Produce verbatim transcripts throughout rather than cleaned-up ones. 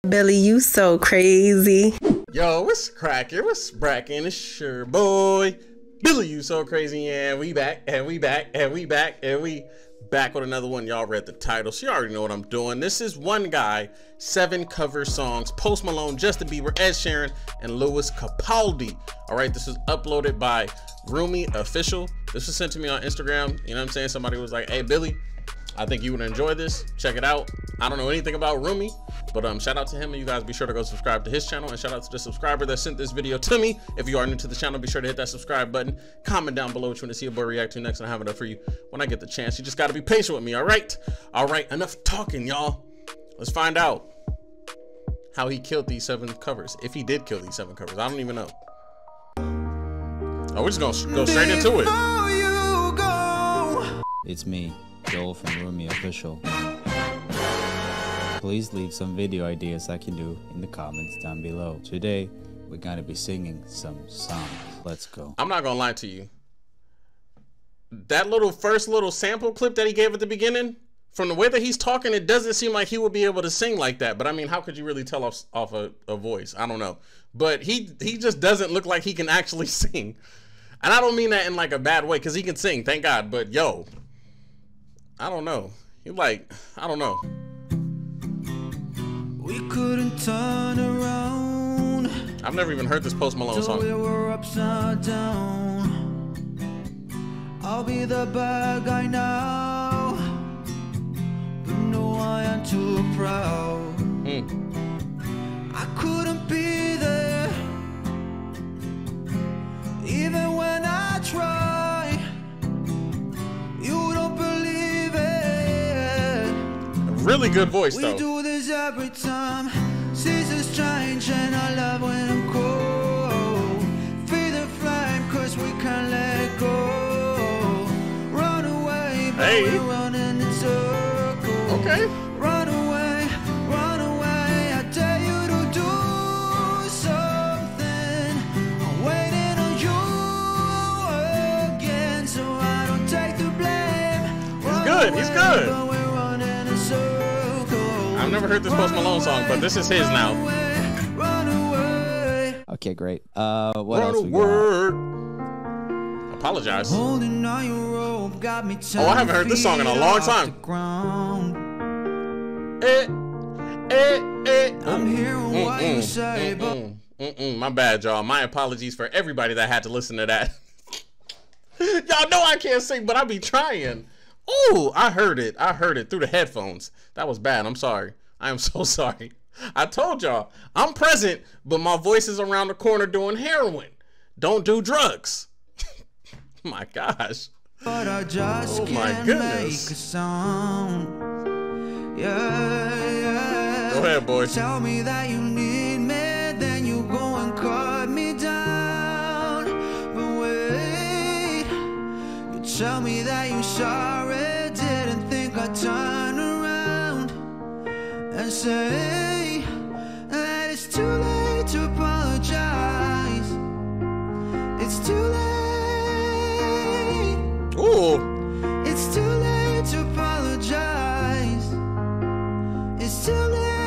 Billy, you so crazy. Yo, what's cracking? What's bracking? It's your boy, Billy, you so crazy. And we back, and we back, and we back, and we back with another one. Y'all read the title, so you already know what I'm doing. This is one guy, seven cover songs. Post Malone, Justin Bieber, Ed Sheeran, and Lewis Capaldi. All right, this is uploaded by Rumi Official. This was sent to me on Instagram. You know what I'm saying? Somebody was like, hey, Billy, I think you would enjoy this. Check it out. I don't know anything about Rumi, but um, shout out to him, and you guys be sure to go subscribe to his channel, and shout out to the subscriber that sent this video to me. If you are new to the channel, be sure to hit that subscribe button. Comment down below what you want to see a boy react to next, and I have it up for you when I get the chance. You just got to be patient with me, all right? All right, enough talking, y'all. Let's find out how he killed these seven covers. If he did kill these seven covers, I don't even know. Oh, we're just gonna go straight into it. It's me, Joel from Rumi Official. Please leave some video ideas I can do in the comments down below. Today, we're gonna be singing some songs. Let's go. I'm not gonna lie to you. That little first little sample clip that he gave at the beginning, from the way that he's talking, it doesn't seem like he would be able to sing like that. But I mean, how could you really tell off, off a, a voice? I don't know. But he, he just doesn't look like he can actually sing. And I don't mean that in like a bad way, because he can sing, thank God. But yo, I don't know. He like, I don't know. We couldn't turn around. I've never even heard this Post Malone song. We were upside down. I'll be the bad guy now, but no, I am too proud. Mm. I couldn't be there, even when I try. You don't believe it. A really good voice, though. We do this every time. Seasons change and I love when I'm cold. Feed the flame cause we can't let go. Run away, but hey. we're running in circles. Okay. Run away, run away. I dare you to do something. I'm waiting on you again, so I don't take the blame. He's good, he's good. I've never heard this Post Malone song, but this is his now. Okay, great. Uh, what Run else we got? Apologize. Oh, I haven't heard this song in a long time. Eh, eh, eh. I'm hearing what you say, but Mm-mm. My bad, y'all. My apologies for everybody that had to listen to that. Y'all know I can't sing, but I be trying. Oh, I heard it. I heard it through the headphones. That was bad. I'm sorry. I am so sorry. I told y'all, I'm present, but my voice is around the corner doing heroin. Don't do drugs. My gosh. But I just oh my can't goodness. Make a sound. Yeah, yeah. Go ahead, boy. Tell me that you need me, then you go and cut me down. But wait, you tell me that you're sorry. Didn't think I'd turn around and say that it's too late to apologize. It's too late. Ooh. It's too late to apologize. It's too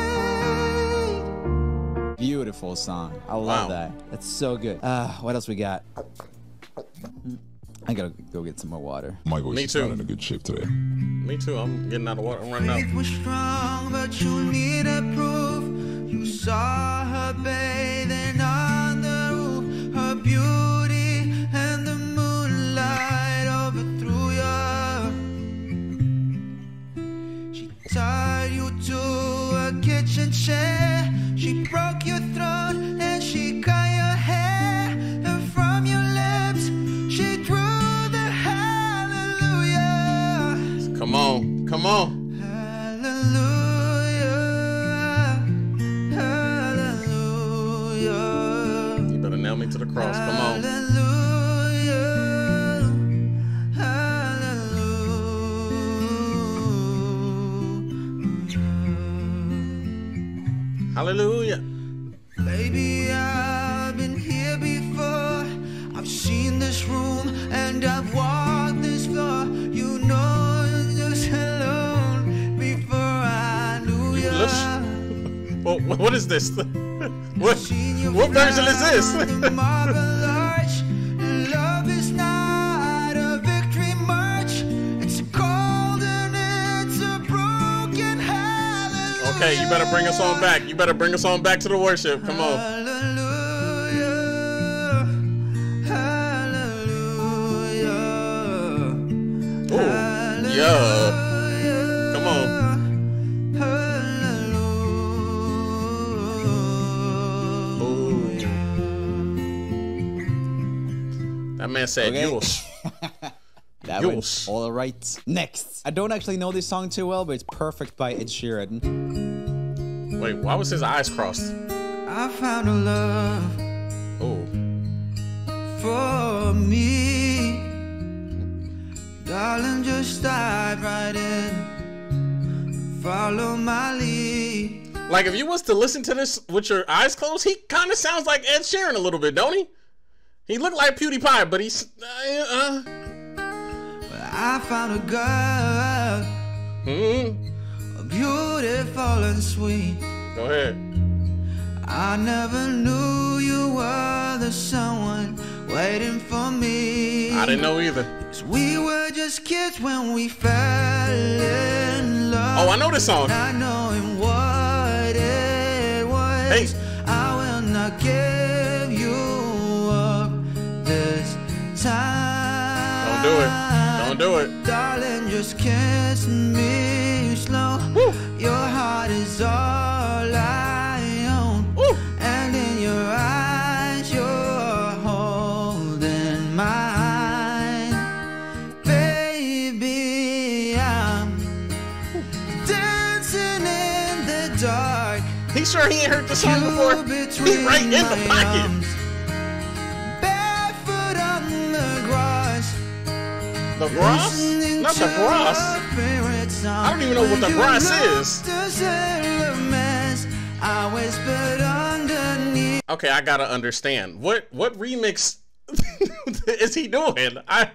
late. Beautiful song. I love Wow. that. That's so good. Uh, what else we got? I gotta go get some more water. My voice Me is too. not in a good shape today. Me too. I'm getting out of water. I'm running out. Faith was strong, but you needed proof. You saw her bathing on the roof. Her beauty and the moonlight overthrew you. She tied you to a kitchen chair. She broke your throat and she cut your hair. And from your lips, she drew the hallelujah. Come on. Come on. Hallelujah. Hallelujah. You better nail me to the cross. Come on. Hallelujah. Hallelujah. Hallelujah. Baby, I've been here before. I've seen this room and I've walked this floor. You know you're just alone before I knew you. Well, What is this? What, what version is this? Love is not a victory march. It's a cold and it's a broken hallelujah. Okay, you better bring us on back. You better bring us on back to the worship. Come on. Hallelujah. Hallelujah. Ooh, yeah. Come on. That man said, Okay. "Yules." That Yules. was all right. Next, I don't actually know this song too well, but it's "Perfect" by Ed Sheeran. Wait, why was his eyes crossed? I found a love Oh, for me. Darling, just dive right in. Follow my lead. like if you was to listen to this with your eyes closed, he kind of sounds like Ed Sheeran a little bit, don't he? He looked like PewDiePie, but he's. Uh, uh. I found a girl, Mm-hmm. beautiful and sweet. Go ahead. I never knew you were the someone waiting for me. I didn't know either. 'Cause we were just kids when we fell in love. Oh, I know this song. Not knowing what it was. Hey. I will not give you up this time. Don't do it. Don't do it. Darling, just kiss me slow. Woo. Your heart is all I own. Woo. And in your eyes, you're holding mine. Baby, I'm dancing in the dark. He sure he ain't heard the song before. You He right in the between my pocket. arms. Barefoot on the grass. The grass? Not the grass. I don't even know what the grass is. Okay, I gotta understand. What what remix is he doing? I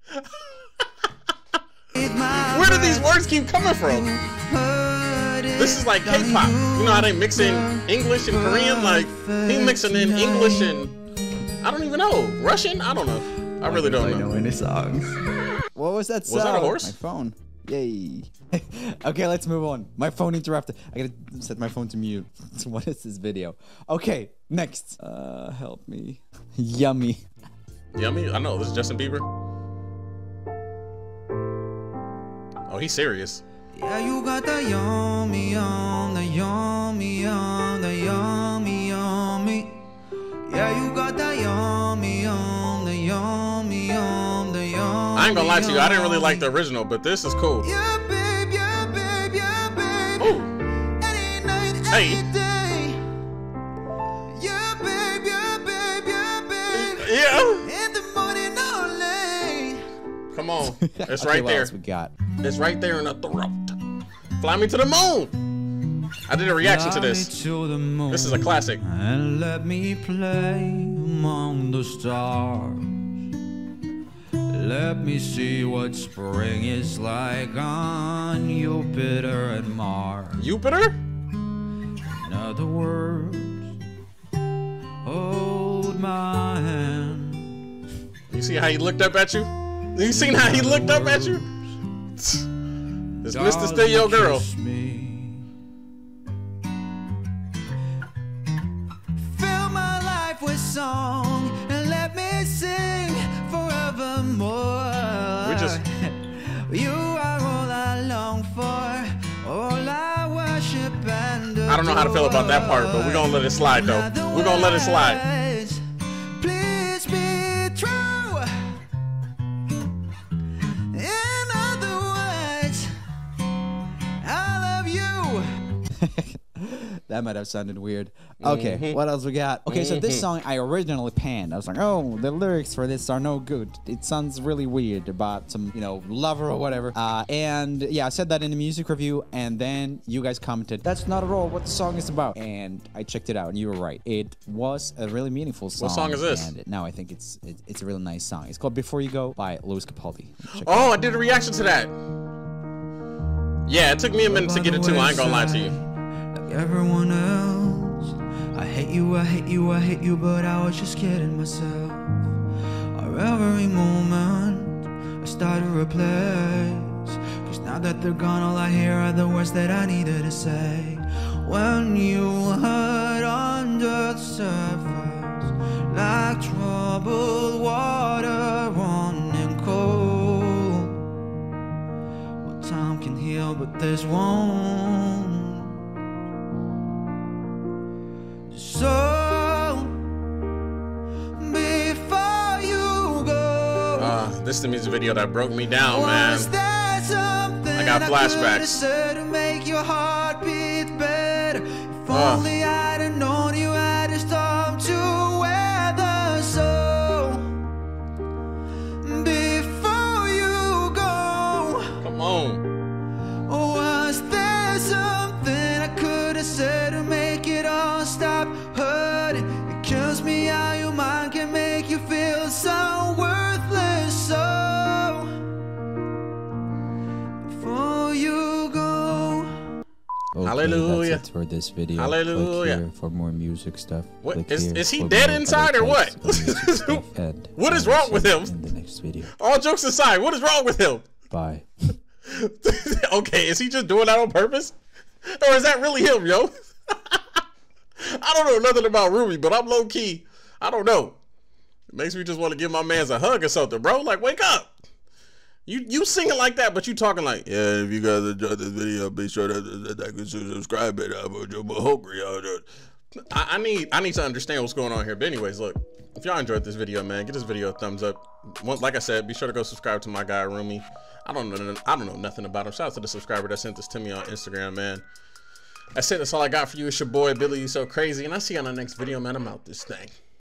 Where do these words keep coming from? This is like K-pop. You know how they mix in English and Korean? Like, he mixing in English and I don't even know. Russian? I don't know. I really don't know. any songs. What was that sound? Was that a horse? My phone. Yay. Okay, let's move on. My phone interrupted. I gotta set my phone to mute. What is this video? Okay, next. Uh, help me. Yummy. Yummy? I know. This is Justin Bieber. Oh, he's serious. Yeah, you got the yummy, yum, the yummy, yum, the yummy, yummy. Yeah, you got the yummy, yum, the yummy, yum, the yummy. I ain't gonna lie to you. I didn't really like the original, but this is cool. Yeah, babe, yeah, babe, yeah, babe. Ooh. Any night, Hey. any day. Yeah, babe, yeah, babe, yeah, babe. Yeah. In the morning only. Come on. It's Okay, right what there. else we got? It's right there in the throat. Fly me to the moon. I did a reaction to this. This is a classic. And let me play among the stars. Let me see what spring is like on Jupiter and Mars. Jupiter? In other words, hold my hand. You see how he looked up at you? You seen how he looked up at you? It's Mister Still Your Girl. Kiss me. Fill my life with song and let me sing forevermore. We just- You are all I long for, all I worship and adore. I don't know how to feel about that part, but we're gonna let it slide though. We're gonna let it slide. Please be true. In other words, I love you. That might have sounded weird. Okay, Mm-hmm. what else we got? Okay, so this song I originally panned. I was like, oh, the lyrics for this are no good. It sounds really weird about some, you know, lover or whatever. Uh, and yeah, I said that in the music review, and then you guys commented, that's not at all what the song is about. And I checked it out, and you were right. It was a really meaningful song. What song is this? And now I think it's it, it's a really nice song. It's called Before You Go by Lewis Capaldi. Check it Oh, I did a reaction to that. Yeah, it took me a minute to get it too. I ain't gonna lie to you. Like everyone else. you, I hate you, I hate you, but I was just kidding myself. Our every moment I start to replace, cause now that they're gone, all I hear are the words that I needed to say. When you hurt under the surface, like troubled water running cold. Well, time can heal, but this won't. So, before you go, uh, this is the music video that broke me down, man. was there something I got flashbacks. I could've said to make your heart beat better? If Uh. only I'd have known you had a storm to weather. So, before you go, Come on. was there something I could have said to make it all stop hurting? It kills me how your mind can make you feel so worthless. So, before you go. Okay, Hallelujah. That's it for this video. Hallelujah. Click here for more music stuff. What- Click is- here is he for dead more inside other or what? types of music stuff, and What is I will wrong with see you him? in the next video. All jokes aside, what is wrong with him? Bye. Okay, is he just doing that on purpose? Or is that really him, yo? I don't know nothing about Ruby, but I'm low key. I don't know. It makes me just want to give my mans a hug or something, bro. Like, wake up. You you singing like that, but you talking like, yeah, if you guys enjoyed this video, be sure to, to, to, to subscribe it. I'm hungry. I, I need I need to understand what's going on here. But anyways, look, if y'all enjoyed this video, man, give this video a thumbs up. One, like I said, be sure to go subscribe to my guy Rumi. I don't know I don't know nothing about him. Shout out to the subscriber that sent this to me on Instagram, man. That's it. That's all I got for you. It's your boy Billy You So Crazy, and I'll see you on the next video, man. I'm out this thing.